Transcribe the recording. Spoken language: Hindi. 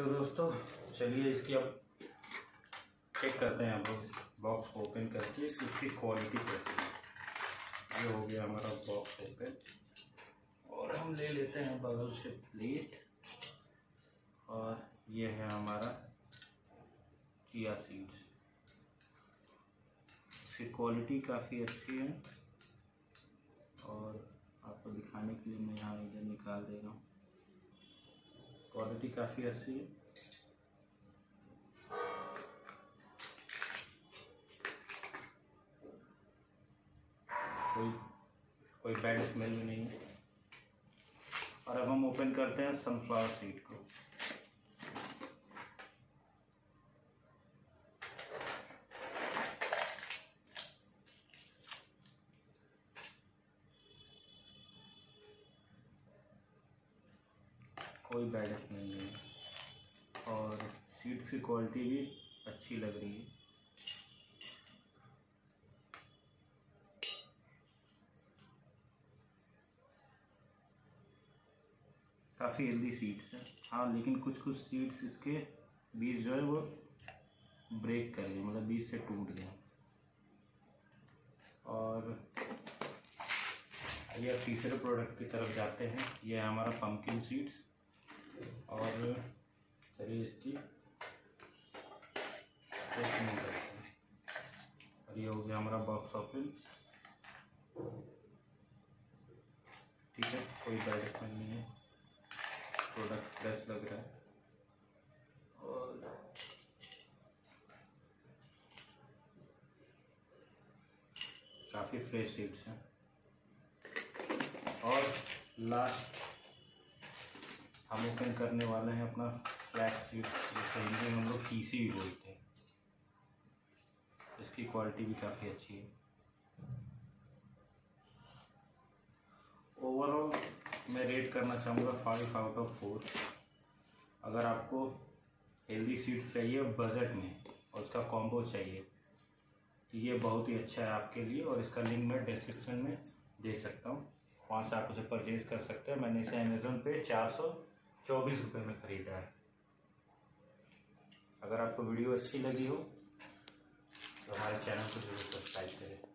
तो दोस्तों चलिए इसकी अब चेक करते हैं। हम बॉक्स को ओपन करके इसकी क्वालिटी कैसी है। ये हो गया हमारा बॉक्स ओपन और हम ले लेते हैं बगल से प्लेट और ये है हमारा चिया सीड्स। इसकी क्वालिटी काफ़ी अच्छी है और आपको दिखाने के लिए मैं यहाँ इधर निकाल दे रहा हूँ। क्वालिटी काफ़ी अच्छी है। कोई बैड स्मेल भी नहीं है। और अब हम ओपन करते हैं सनफ्लावर सीड को। कोई बैड स्मेल नहीं है और सीड्स की क्वालिटी भी अच्छी लग रही है। काफ़ी हेल्दी सीड्स हैं। हाँ, लेकिन कुछ सीड्स इसके बीज जो है वो ब्रेक कर गए, मतलब बीज से टूट गए। और आइए तीसरे प्रोडक्ट की तरफ जाते हैं। ये है हमारा पम्पकिन सीड्स और चलिए इसकी टेस्टिंग करते हैं। और ये हो गया हमारा बॉक्स ओपन। ठीक है, कोई बैड स्मेल नहीं है, प्रोडक्ट फ्रेश लग रहा है और काफ़ी फ्रेश सीड्स हैं। और लास्ट हम ओपन करने वाले हैं अपना फ्लैक्स सीड, जिसको हिंदी में हम लोग तीसी भी बोलते हैं। इसकी क्वालिटी भी काफ़ी अच्छी है। ओवरऑल मैं रेट करना चाहूँगा 5 आउट ऑफ 4। अगर आपको हेल्दी सीड्स चाहिए बजट में और उसका कॉम्बो चाहिए तो ये बहुत ही अच्छा है आपके लिए। और इसका लिंक मैं डिस्क्रिप्शन में दे सकता हूँ, वहाँ से आप उसे परचेज़ कर सकते हैं। मैंने इसे अमेज़न पे 424 रुपये में ख़रीदा है। अगर आपको वीडियो अच्छी लगी हो तो हमारे चैनल को जरूर सब्सक्राइब करें।